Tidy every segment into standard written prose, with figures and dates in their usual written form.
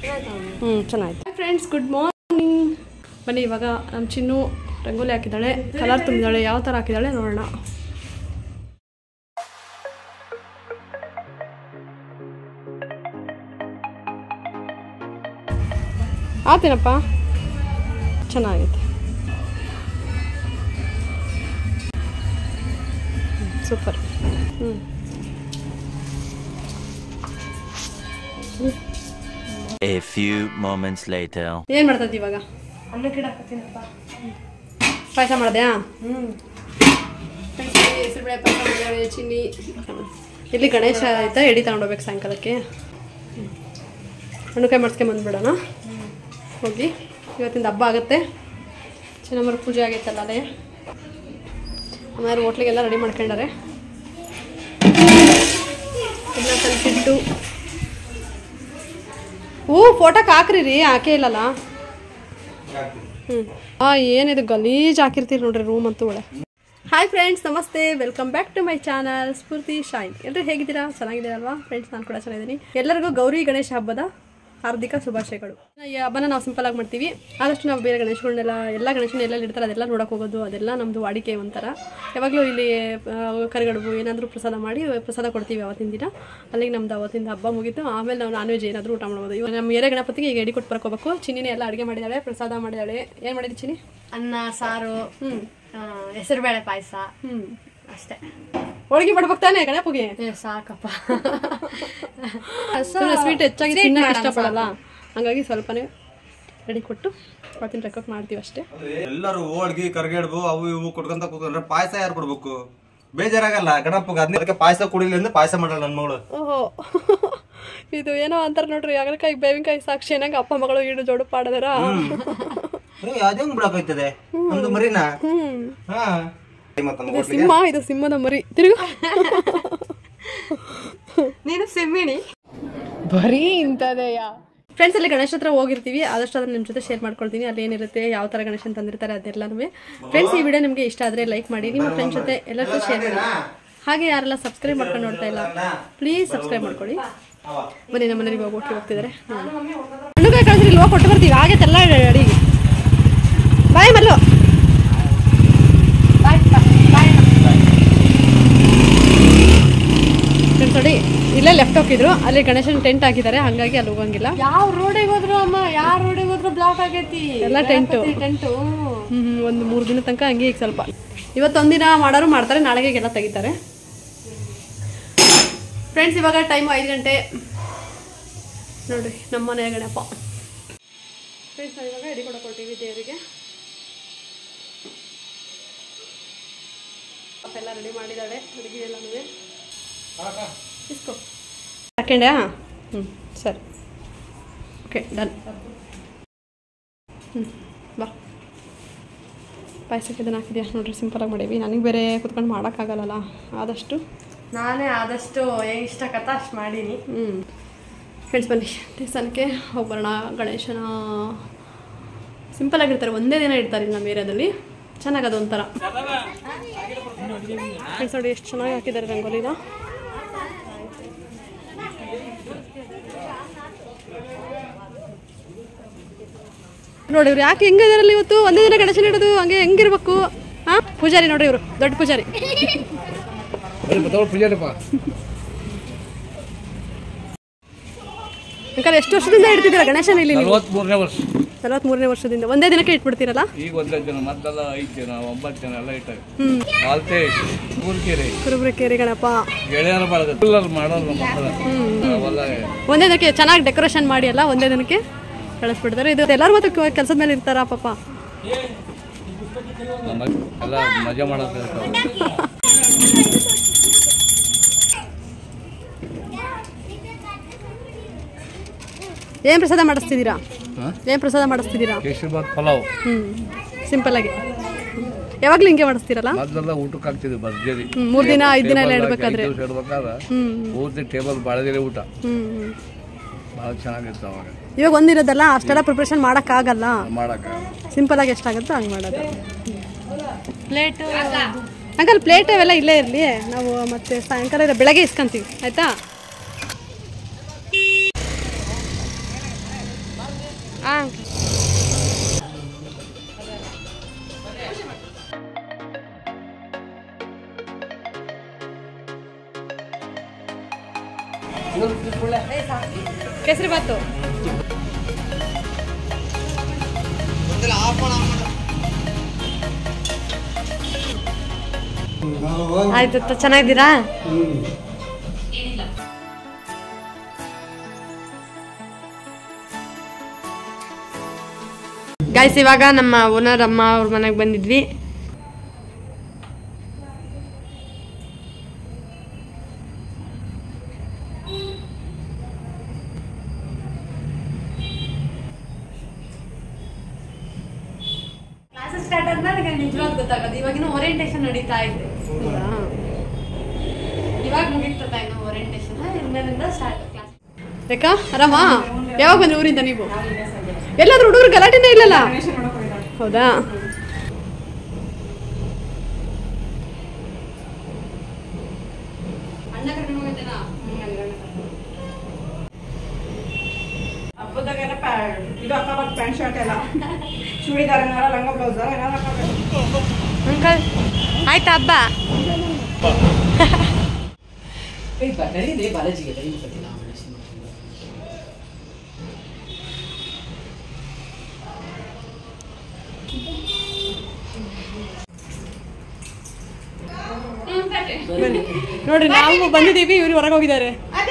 ಚೆನ್ನಾಗಿತ್ತು friends. Good morning. ಬನ್ನಿ ಇವಾಗ ನಮ್ಮ ಚಿನ್ನು ರಂಗೋಲಿ ಹಾಕಿದ್ದಾಳೆ, ಕಲರ್ ತುಂಬಿದ್ದಾಳೆ. ಯಾವ ಥರ ಹಾಕಿದ್ದಾಳೆ ನೋಡೋಣ. ಆತೇನಪ್ಪ, ಚೆನ್ನಾಗೈತೆ, super. A few moments later. ಏನು ಮಾಡ್ತಾ ಇದ್ದೀವಿ ಇವಾಗ? ಅನ್ನ ಕಿಡಾಕತ್ತೀನಪ್ಪ. ಪಾಯಸ ಮಾಡಿದ್ಯಾ? ಹೆಸರುಬೇಳೆ ಪಾಯಸ ಮಾಡಿದಾಳೆ ಚಿನ್ನಿ. ಇಲ್ಲಿ ಗಣೇಶ ಆಯ್ತಾ, ಎಡಿ ತಗೊಂಡೋಗ್ಬೇಕು ಸಾಯಂಕಾಲಕ್ಕೆ. ಹಣ್ಣುಕಾಯಿ ಮಾಡಿಸ್ಕೊಂಬಂದ್ಬಿಡೋಣ ಹೋಗಿ. ಇವತ್ತಿಂದ ಹಬ್ಬ ಆಗುತ್ತೆ. ಚೆನ್ನಮ್ಮರ ಪೂಜೆ ಆಗೈತಲ್ಲ ಅಲ್ಲೇ. ಆಮೇಲೆ ಹೋಟ್ಲಿಗೆಲ್ಲ ರೆಡಿ ಮಾಡ್ಕೊಂಡಾರೆ. ಇದನ್ನ ತಂದಿಟ್ಟು ಫೋಟೋಕ್ಕೆ ಹಾಕ್ರಿ ರೀ, ಹಾಕೇ ಇಲ್ಲಲ್ಲ. ಏನಿದು ಗಲೀಜ್ ಹಾಕಿರ್ತೀರಿ ನೋಡ್ರಿ ರೂಮ್ ಅಂತೂ ಒಳ್ಳೆ. ಹಾಯ್ ಫ್ರೆಂಡ್ಸ್, ನಮಸ್ತೆ, welcome back to my channel Spoorthi Shine. ಎಲ್ಲರೂ ಹೇಗಿದ್ದೀರಾ? ಚೆನ್ನಾಗಿದ್ದೀರಲ್ವಾ ಫ್ರೆಂಡ್ಸ್? ನಾನು ಕೂಡ ಚೆನ್ನಾಗಿದ್ದೀನಿ. ಎಲ್ಲರಿಗೂ ಗೌರಿ ಗಣೇಶ ಹಬ್ಬದ ಹಾರ್ದಿಕ ಶುಭಾಶಯಗಳು. ಈ ಹಬ್ಬನ ನಾವು ಸಿಂಪಲ್ ಆಗಿ ಮಾಡ್ತೀವಿ. ಆದಷ್ಟು ನಾವು ಬೇರೆ ಗಣೇಶಗಳನ್ನೆಲ್ಲ ಎಲ್ಲ ಗಣೇಶನ ಎಲ್ಲೆಲ್ಲಿ ಇಡ್ತಾರೆ ಅದೆಲ್ಲ ನೋಡೋಕೆ ಹೋಗೋದು, ಅದೆಲ್ಲ ನಮ್ಮದು ವಾಡಿಕೆ ಒಂಥರ. ಯಾವಾಗಲೂ ಇಲ್ಲಿ ಕರಿಗಡುಬು ಏನಾದರೂ ಪ್ರಸಾದ ಮಾಡಿ ಪ್ರಸಾದ ಕೊಡ್ತೀವಿ ಅವತ್ತಿನ ದಿನ. ಅಲ್ಲಿಗೆ ನಮ್ದು ಅವತ್ತಿಂದ ಹಬ್ಬ ಮುಗಿತು. ಆಮೇಲೆ ನಾವು ನಾನ್ ವೆಜ್ ಏನಾದರೂ ಊಟ ಮಾಡ್ಬೋದು. ಇವಾಗ ನಮ್ಮ ಏರಿಯಾ ಗಣಪತಿಗೆ ಈಗ ಎಡಿ ಕೊಟ್ಟು ಬರ್ಕೋಬೇಕು. ಚಿನ್ನಿನೇ ಎಲ್ಲ ಅಡುಗೆ ಮಾಡಿದ್ದಾಳೆ, ಪ್ರಸಾದ ಮಾಡಿದ್ದಾಳೆ. ಏನು ಮಾಡಿದ್ವಿ ಚಿನ್ನಿ? ಅನ್ನ ಸಾರು, ಹೆಸರುಬೇಳೆ ಪಾಯಸ, ಅಷ್ಟೇ. ಹೋಳಿಗೆ ಮಾಡ್ಬೇಕಾನೆ ಗಣಪಗೆ? ಸಾಕಪ್ಪ. ಸ್ವೀಟ್ ಹೆಚ್ಚಾಗಿ ತಿನ್ನಕ್ಕೆ ಇಷ್ಟಪಡಲ್ಲ, ಹಂಗಾಗಿ ಸ್ವಲ್ಪನೇ ರೆಡಿ ಕೊಟ್ಟು ಅವತ್ತಿನ ರೆಕಾರ್ಡ್ ಮಾಡ್ತೀವಿ ಅಷ್ಟೇ. ಎಲ್ಲರೂ ಹೋಳ್ಗಿ ಕರ್ಗೆಡ್ಬು ಅವು ಇವು ಕೊಟ್ಕೊಂತ ಕೂತ್ಕೊಂಡ್ರೆ ಪಾಯಸ ಯಾರು ಕೊಡ್ಬೇಕು? ಬೇಜಾರಾಗಲ್ಲ ಗಣಪಗೆ? ಅದಕ್ಕೆ ಪಾಯಸ ಕುಡಿಲಿ ಅಂದ್ರೆ ಪಾಯಸ ಮಾಡಲ್ಲ ನನ್ನ ಮಗಳು. ಓಹೋ, ಇದು ಏನೋ ಅಂತಾರೆ ನೋಡ್ರಿ, ಹಾಗಲಕಾಯಿ ಬೇವಿನಕಾಯಿ ಸಾಕ್ಷಿ ಏನಾಗ ಅಪ್ಪ ಮಗಳು ಈಡು ಜೋಡು ಪಾಡದಾರ. ಅದೇ ಬಿಡಕಾಯ್ತದೆ ಒಂದು ಮರಿನಾ? ಸಿಂಹ, ಇದು ಸಿಂಹದ ಮರಿ. ತಿರುಗು, ನೀನು ಸಿಮ್ಮಿಣಿ. ಬರೀ ಇಂಥದೆಯಾ ಫ್ರೆಂಡ್ಸ್? ಅಲ್ಲಿ ಗಣೇಶ ಹತ್ರ ಹೋಗಿರ್ತೀವಿ, ಆದಷ್ಟು ಅದನ್ನ ನಿಮ್ಮ ಜೊತೆ ಶೇರ್ ಮಾಡ್ಕೊಳ್ತೀನಿ. ಅಲ್ಲಿ ಏನಿರುತ್ತೆ, ಯಾವ ಥರ ಗಣೇಶನ್ ತಂದಿರ್ತಾರೆ ಅದೆಲ್ಲನೂ. ಫ್ರೆಂಡ್ಸ್, ಈ ವಿಡಿಯೋ ನಿಮಗೆ ಇಷ್ಟ ಆದರೆ ಲೈಕ್ ಮಾಡಿ, ನಿಮ್ಮ ಫ್ರೆಂಡ್ಸ್ ಜೊತೆ ಎಲ್ಲರಿಗೂ ಶೇರ್ ಮಾಡಿ. ಹಾಗೆ ಯಾರೆಲ್ಲ ಸಬ್ಸ್ಕ್ರೈಬ್ ಮಾಡ್ಕೊಂಡು ನೋಡ್ತಾ ಇಲ್ಲ, ಪ್ಲೀಸ್ ಸಬ್ಸ್ಕ್ರೈಬ್ ಮಾಡ್ಕೊಳ್ಳಿ. ಬನ್ನಿ, ನಮ್ಮ ಮನೆಗೆ ಹೋಗ್ತಿದ್ದಾರೆ. ಹಣ್ಣುಕಾಯಿ ಕಳಿಸ್ರಿ, ಇಲ್ಲಿ ಹೋಗಿ ಕೊಟ್ಟು ಬರ್ತೀವಿ. ಆಗೈತೆಲ್ಲ ಅಡಿಗೆ. ಬಾಯ್ ಮಲ್ಲು. ಫ್ರೆಂಡ್ಸ್ ನೋಡಿ, ಇಲ್ಲೇ ಲೆಫ್ಟ್ ಹೋಗಿದ್ರು, ಅಲ್ಲಿ ಗಣೇಶನ್ ಟೆಂಟ್ ಹಾಕಿದ್ದಾರೆ, ಹಂಗಾಗಿ ಅಲ್ಲಿ ಹೋಗಂಗಿಲ್ಲ. ಯಾವ ರೋಡಿಗೆ ಹೋದ್ರು ಅಮ್ಮ, ಯಾವ ರೋಡಿಗೆ ಹೋದ್ರು ಬ್ಲಾಕ್ ಆಗೈತಿ ಎಲ್ಲ ಟೆಂಟು. ಒಂದು 3 ದಿನ ತನಕ ಹಂಗೆ. ಈಗ ಸ್ವಲ್ಪ ಇವತ್ತೊಂದಿನ ಮಾಡೋರು ಮಾಡ್ತಾರೆ, ನಾಳೆಗೆ ಎಲ್ಲ ತೆಗಿತಾರೆ. ಫ್ರೆಂಡ್ಸ್, ಇವಾಗ ಟೈಮು 5 ಗಂಟೆ ನೋಡ್ರಿ, ನಮ್ಮ ಮನೆಯ ಗಣಪ. ಫ್ರೆಂಡ್ಸ್, ನಾವು ಇವಾಗ ಎಡಿ ಕೊಡಕ್ಕೆ ಕೊಟ್ಟಿವಿ ದೇವರಿಗೆ. ಎಲ್ಲ ರೆಡಿ ಮಾಡಿದ್ದಾಳೆ, ಅಡುಗೆ ಎಲ್ಲನೂ. ಇಸ್ಕೋ ಹಾಕೊಂಡ್ಯಾ? ಸರಿ, ಓಕೆ, ಡನ್. ಬಾ, ಪಾಯಸಕ್ಕೆ ಇದನ್ನು ಹಾಕಿದ್ಯಾ ನೋಡ್ರಿ, ಸಿಂಪಲಾಗಿ ಮಾಡೀವಿ. ನನಗೆ ಬೇರೆ ಕುತ್ಕೊಂಡು ಮಾಡೋಕ್ಕಾಗಲ್ಲ, ನಾನೇ ಆದಷ್ಟು ಇಷ್ಟಕತ್ತ ಅಷ್ಟು ಮಾಡೀನಿ. ಫ್ರೆಂಡ್ಸ್, ಬನ್ನಿ ದೇವಸ್ಥಾನಕ್ಕೆ ಹೋಗಿ ಬರೋಣ. ಗಣೇಶನ ಸಿಂಪಲ್ ಆಗಿರ್ತಾರೆ, ಒಂದೇ ದಿನ ಇಡ್ತಾರೆ ನಮ್ಮ ಏರಿಯಾದಲ್ಲಿ. ಚೆನ್ನಾಗದು ಒಂಥರ. ಫ್ರೆಂಡ್ಸ್ ನೋಡಿ, ಎಷ್ಟು ಚೆನ್ನಾಗಿ ಹಾಕಿದ್ದಾರೆ ರಂಗೋಲಿನ. ನೋಡಿ ಇವ್ರು ಯಾಕೆ ಹೆಂಗಿದಾರಲ್ಲಿ ಇವತ್ತು, ಒಂದೇ ದಿನ ಗಣೇಶನ ಇಡೋದು, ಹಂಗೆ ಹೆಂಗಿರ್ಬೇಕು? ಹಾಂ, ಪೂಜಾರಿ ನೋಡ್ರಿ, ಇವರು ದೊಡ್ಡ ಪೂಜಾರಿ. ಅಂಕಲ್, ಎಷ್ಟು ವರ್ಷದಿಂದ ಇಡ್ತಿದ್ದೀರಾ ಗಣೇಶನ ಇಲ್ಲಿ? 43ನೇ ವರ್ಷ. 43ನೇ ವರ್ಷದಿಂದ ಒಂದೇ ದಿನಕ್ಕೆ ಇಟ್ಬಿಡ್ತೀರಲ್ಲ? ಈಗ ಒಂದೇ ದಿನ, ಮೊದಲೆಲ್ಲ 5 ಜನ 9 ಜನ ಎಲ್ಲ ಇಟ್ಟಾಗ. ಆಲ್ತೆ ಕುರುಬರಕೆರೆ ಗಣಪ ಗೆಳೆಯರ ಮಾಡೋದು ಮಾಡೋದು. ಒಂದೇ ದಿನಕ್ಕೆ ಚೆನ್ನಾಗಿ ಡೆಕೋರೇಷನ್ ಮಾಡಿ ಎಲ್ಲ ಒಂದೇ ದಿನಕ್ಕೆ ಕಳಿಸ್ಬಿಡ್ತಾರೆ. ಇದು ಎಲ್ಲರೂ ಮತ್ತೆ ಕೆಲಸದ ಮೇಲೆ ಇರ್ತಾರ ಪಾಪ, ಎಲ್ಲ ಮಜಾ ಮಾಡೋದು. ಏನು ಪ್ರಸಾದ ಮಾಡಿಸ್ತಿದ್ದೀರಾ? ಏನು ಪ್ರಸಾದ ಮಾಡಿಸ್ತಿದ್ದೀರಾ? ಕೇಸರಿಬಾತ್ ಪಲಾವ್. ಸಿಂಪಲ್ ಆಗಿ. ಯಾವಾಗಲೂ ಹಿಂಗೆ ಮಾಡಿಸ್ತೀರಲ್ಲ? ಮೊದಲೆಲ್ಲ ಊಟಕ್ಕೆ ಹಾಕ್ತಿದ್ವಿ ಭರ್ಜರಿ. 3 ದಿನ 5 ದಿನ ಎಲ್ಲ ಇಡಬೇಕಾದ್ರೆ ಪೂರ್ತಿ ಟೇಬಲ್ ಬಾಳದಿರಿ ಊಟ ಭಾಳ ಚೆನ್ನಾಗಿತ್ತು ಅವಾಗ. ಇವಾಗ ಒಂದಿರೋದಲ್ಲ, ಅಷ್ಟೆಲ್ಲ ಪ್ರಿಪ್ರೇಷನ್ ಮಾಡೋಕ್ಕಾಗಲ್ಲ. ಸಿಂಪಲ್ ಆಗಿ ಎಷ್ಟಾಗುತ್ತೋ ಹಂಗೆ ಮಾಡೋದು. ಪ್ಲೇಟು ಅಂಕಲ್, ಪ್ಲೇಟ್ ಅವೆಲ್ಲ ಇಲ್ಲೇ ಇರಲಿ, ನಾವು ಮತ್ತೆ ಸಾಯಂಕಾಲ ಬೆಳಗ್ಗೆ ಇಸ್ಕೊಂತೀವಿ, ಆಯಿತಾ? ಹಾಂ ಕೇಸರಿ ಬಾತು ಆಯ್ತು ಚೆನ್ನಾಗಿದ್ದೀರಾ? ಗೈಸ್ ಇವಾಗ ನಮ್ಮ ಓನರ್ ಅಮ್ಮ ಅವ್ರ ಮನೆಗೆ ಬಂದಿದ್ವಿ. ಕ್ಲಾಸಸ್ ಸ್ಟಾರ್ಟ್ ಆದ್ಮೇಲೆ ನನಗೆ ನಿಜವಾಗ್ ಗೊತ್ತಾಗೋದು. ಇವಾಗಿನ ಓರಿಯೆಂಟೇಷನ್ ನಡೀತಾ ಇದೆ. ಇವಾಗ ಮುಗಿತದ ಇನ್ನು ಓರಿಯೆಂಟೇಷನ್, ಇನ್ಮೇಲಿಂದ ಸ್ಟಾರ್ಟ್ ಕ್ಲಾಸ್. ರೇಖಾ ಆರಾಮಾ? ಯಾವಾಗ ಬಂದ್ರಿ ಊರಿಂದ ನೀವು? ಎಲ್ಲಾದ್ರೂ ಹುಡುಗರು ಗಲಾಟೆನೇ ಇಲ್ಲಲ್ಲ? ಹೌದಾ? ಹಬ್ಬದಾಗೆಲ್ಲ ಇದು ಹಾಕೋಬೇಕು, ಪ್ಯಾಂಟ್ ಶರ್ಟ್ ಎಲ್ಲ, ಚೂಡಿದಾರ ಏನಾರ, ಲಂಗ ಬ್ಲೌಸ್ ಏನಾರ ಹಾಕೋಬೇಕು. ಅಂಕಲ್ ಆಯ್ತಾ ಹಬ್ಬ? ನೋಡ್ರಿ ನಾವು ಬಂದಿದ್ದೀವಿ, ಇವ್ರು ಹೊರಗೆ ಹೋಗಿದ್ದಾರೆ.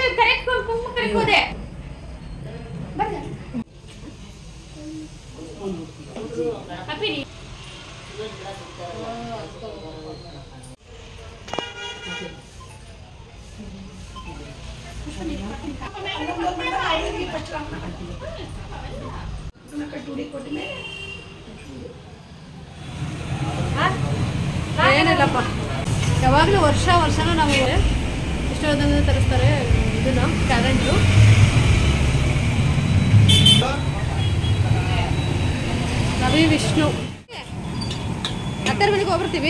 ಏನಿಲ್ಲಪ್ಪ, ಯಾವಾಗಲೂ ವರ್ಷನೂ ನಾವು ಎಷ್ಟೊಂದನ್ನು ತರಿಸ್ತಾರೆ ಇದನ್ನ ಕ್ಯಾಲೆಂಡ್ರು. ರವಿ ವಿಷ್ಣು ಅತ್ತರ ಮನೆಗೆ ಹೋಗ್ಬರ್ತೀವಿ.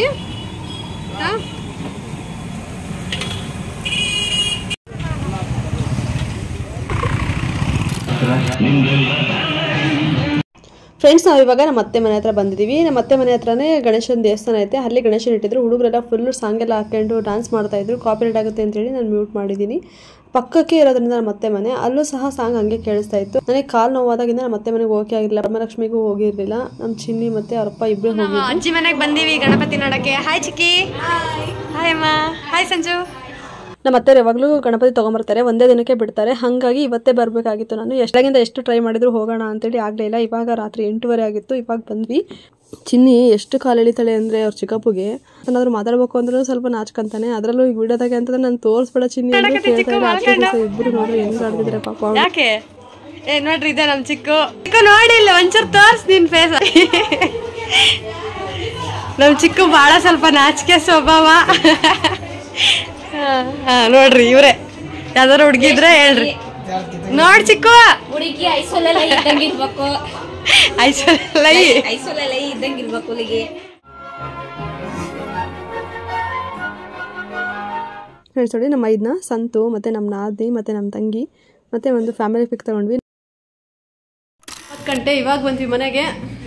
ಫ್ರೆಂಡ್ಸ್, ನಾವು ಇವಾಗ ನಮ್ಮ ಅತ್ತೆ ಮನೆ ಹತ್ರ ಬಂದಿದ್ದೀವಿ. ನಮ್ಮ ಅತ್ತೆ ಮನೆ ಹತ್ರನೇ ಗಣೇಶನ ದೇವಸ್ಥಾನ ಐತೆ. ಅಲ್ಲಿ ಗಣೇಶನ ಇಟ್ಟಿದ್ರು. ಹುಡುಗರೆಲ್ಲ ಫುಲ್ಲು ಸಾಂಗ್ ಎಲ್ಲ ಹಾಕೊಂಡು ಡ್ಯಾನ್ಸ್ ಮಾಡ್ತಾ ಇದ್ರು. ಕಾಪಿರೈಟ್ ಆಗುತ್ತೆ ಅಂತೇಳಿ ನಾನು ಮ್ಯೂಟ್ ಮಾಡಿದ್ದೀನಿ. ಪಕ್ಕಕ್ಕೆ ಇರೋದ್ರಿಂದ ನಮ್ಮ ಅತ್ತೆ ಮನೆ, ಅಲ್ಲೂ ಸಹ ಸಾಂಗ್ ಹಂಗೆ ಕೇಳಿಸ್ತಾ ಇತ್ತು. ನನಗೆ ಕಾಲು ನೋವಾದಾಗಿಂದ ನಮ್ಮ ಅತ್ತೆ ಮನೆಗೆ ಹೋಗಕ್ಕೆ ಆಗಿಲ್ಲ. ವರಮಹಾಲಕ್ಷ್ಮಿಗೂ ಹೋಗಿರ್ಲಿಲ್ಲ. ನಮ್ಮ ಚಿನ್ನಿ ಮತ್ತೆ ಅವರಪ್ಪ ಇಬ್ರು ಹೋಗಿ ಅಜ್ಜಿ ಮನೆಗೆ ಬಂದೀವಿ ಗಣಪತಿ ನೋಡಕ್ಕೆ. ಹಾಯ್ ಚಿಕ್ಕಿ. ಹಾಯ್ ಅಮ್ಮ. ಹಾಯ್ ಸಂಜು. ನಮ್ಮ ಅತ್ತೆ ಯಾವಾಗಲೂ ಗಣಪತಿ ತೊಗೊಂಬರ್ತಾರೆ, ಒಂದೇ ದಿನಕ್ಕೆ ಬಿಡ್ತಾರೆ. ಹಾಗಾಗಿ ಇವತ್ತೇ ಬರಬೇಕಾಗಿತ್ತು. ನಾನು ಎಷ್ಟಾಗಿಂದ ಎಷ್ಟು ಟ್ರೈ ಮಾಡಿದ್ರು ಹೋಗೋಣ ಅಂತೇಳಿ ಆಗಲೇ ಇಲ್ಲ. ಇವಾಗ ರಾತ್ರಿ 8:30 ಆಗಿತ್ತು. ಇವಾಗ ಬಂದ್ವಿ. ಚಿನ್ನಿ ಎಷ್ಟು ಕಾಲು ಎಳಿತಾಳೆ ಅಂದರೆ ಅವ್ರ ಚಿಕ್ಕಪ್ಪಗೆ ಏನಾದರೂ ಮಾತಾಡ್ಬೇಕು ಅಂದ್ರೂ ಸ್ವಲ್ಪ ನಾಚ್ಕೊಂತಾನೆ. ಅದರಲ್ಲೂ ಈಗ ವಿಡಿಯೋದಾಗೆ ಅಂತಂದ್ರೆ ನಾನು ತೋರಿಸ್ಬೇಡ ಚಿನ್ನಿ ಇಬ್ಬರು ನೋಡ್ರಿ ಹೆಂಗ್ ಆಡ್ತಿದ್ರೆ ಪಾಪ. ಯಾಕೆ ನೋಡ್ರಿ ಇದೆ ನಮ್ ಚಿಕ್ಕು ನೋಡಿಲ್ಲ, ಒಂಚೂರು ತೋರ್ಸ್ ನಿನ್ ಫೇಸ್. ನಮ್ ಚಿಕ್ಕು ಬಹಳ ಸ್ವಲ್ಪ ನಾಚಿಕೆ ಸ್ವಭಾವ. ನೋಡ್ರಿ ಇವ್ರೆ ಯಾವ್ದಾರು ಹುಡುಗಿ ಇದ್ರೆ ಹೇಳ್ರಿ. ನೋಡ್ ಚಿಕ್ಕು ಹುಡುಗಿ ಐಸೋಲೆಲ್ಲ ಇದ್ದಂಗಿರ್ಬೇಕು, ಐಸೋಲೆಲ್ಲ ಇದ್ದಂಗಿರ್ಬೇಕು ಹುಡುಗಿ. ಫ್ರೆಂಡ್ಸ್ ನೋಡಿ, ನಮ್ಮ ಇದನ್ನ ಸಂತು ಮತ್ತು ನಮ್ಮ ನಾದಿ ಮತ್ತು ನಮ್ಮ ತಂಗಿ ಮತ್ತು ಒಂದು ಫ್ಯಾಮಿಲಿ ಪಿಕ್ ತಗೊಂಡ್ವಿ. 10 ಗಂಟೆ ಇವಾಗ ಬಂದ್ವಿ ಮನೆಗೆ.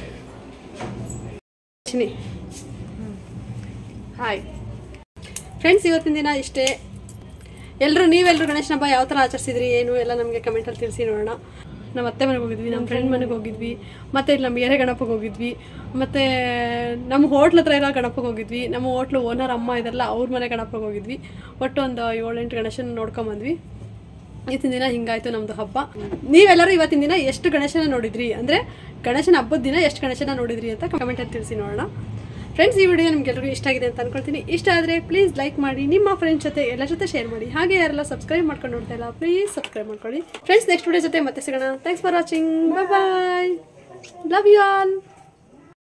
ಹಾಯ್ ಫ್ರೆಂಡ್ಸ್, ಇವತ್ತಿನ ದಿನ ಇಷ್ಟೇ. ನೀವೆಲ್ಲರೂ ಗಣೇಶನ ಹಬ್ಬ ಯಾವ ಥರ ಆಚರಿಸಿದ್ರಿ ಏನು ಎಲ್ಲ ನಮಗೆ ಕಮೆಂಟಲ್ಲಿ ತಿಳಿಸಿ ನೋಡೋಣ. ನಮ್ಮ ಅತ್ತೆ ಮನೆಗೆ ಹೋಗಿದ್ವಿ, ನಮ್ಮ ಫ್ರೆಂಡ್ ಮನೆಗೆ ಹೋಗಿದ್ವಿ, ಮತ್ತು ಇಲ್ಲಿ ನಮ್ಮ ಏರೆ ಗಣಪಗೆ ಹೋಗಿದ್ವಿ, ಮತ್ತು ನಮ್ಮ ಹೋಟ್ಲ್ ಹತ್ರ ಇರೋ ಗಣಪಗೆ ಹೋಗಿದ್ವಿ. ನಮ್ಮ ಹೋಟ್ಲು ಓನರ್ ಅಮ್ಮ ಇದೆಲ್ಲ ಅವ್ರ ಮನೆ ಗಣಪಗೆ ಹೋಗಿದ್ವಿ. ಒಟ್ಟು ಒಂದು 7-8 ಗಣೇಶನ ನೋಡ್ಕೊಂಬಂದ್ವಿ. ಇವತ್ತಿನ ದಿನ ಹಿಂಗಾಯ್ತು ನಮ್ಮದು ಹಬ್ಬ. ನೀವೆಲ್ಲರೂ ಇವತ್ತಿನ ದಿನ ಎಷ್ಟು ಗಣೇಶನ ನೋಡಿದ್ರಿ, ಅಂದರೆ ಗಣೇಶನ ಹಬ್ಬದ ದಿನ ಎಷ್ಟು ಗಣೇಶನ ನೋಡಿದ್ರಿ ಅಂತ ಕಮೆಂಟಲ್ಲಿ ತಿಳಿಸಿ ನೋಡೋಣ. ಫ್ರೆಂಡ್ಸ್, ಈ ವಿಡಿಯೋ ನಿಮ್ಗೆಲ್ಲರಿಗೂ ಇಷ್ಟ ಆಗಿದೆ ಅಂತ ಅನ್ಕೊಳ್ತೀನಿ. ಇಷ್ಟ ಆದರೆ ಪ್ಲೀಸ್ ಲೈಕ್ ಮಾಡಿ, ನಿಮ್ಮ ಫ್ರೆಂಡ್ಸ್ ಜೊತೆ ಎಲ್ಲ ಜೊತೆ ಶೇರ್ ಮಾಡಿ. ಹಾಗೆ ಯಾರೆಲ್ಲ ಸಬ್ಸ್ಕ್ರೈಬ್ ಮಾಡ್ಕೊಂಡು ನೋಡ್ತಾ ಇಲ್ಲ ಪ್ಲೀಸ್ ಸಬ್ಸ್ಕ್ರೈಬ್ ಮಾಡ್ಕೊಳ್ಳಿ. ಫ್ರೆಂಡ್ಸ್, ನೆಕ್ಸ್ಟ್ ವಿಡಿಯೋ ಜೊತೆ ಮತ್ತೆ ಸಿಗೋಣ. Thanks for watching. Bye bye. Love you all.